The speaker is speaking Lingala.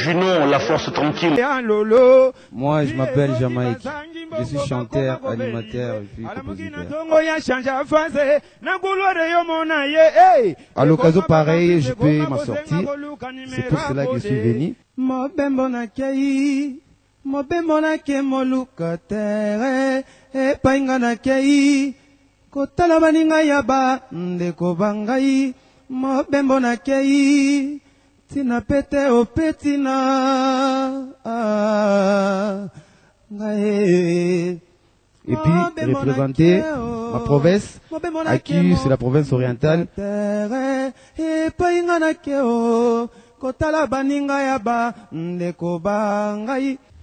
Finons la force tranquille. Moi, je m'appelle Jamaïque. Je suis chanteur, animateur et puis compositeur. À l'occasion pareille, je peux m'en sortir. C'est pour cela que je suis venu. Mobembo na ke moluka tere epainga na kei kotala baninga ya ba ndeko bangai mobembo na kei tina pete opetina ngae. Et puis représenter ma province, à qui c'est la province orientale. Epainga na keo kotala baninga ya ba ndeko bangai.